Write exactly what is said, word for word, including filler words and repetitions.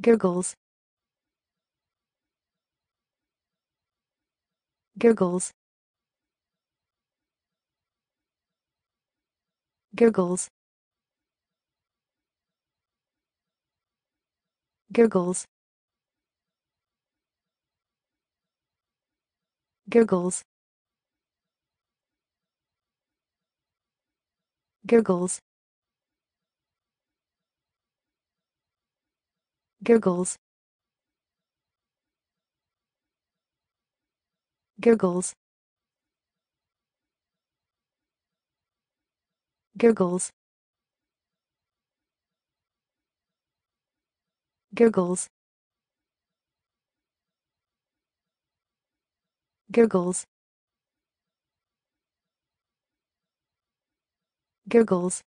Gurgles. Gurgles. Gurgles. Gurgles. Gurgles. Gurgles. Gurgles. Gurgles. Gurgles. Gurgles. Gurgles. Gurgles.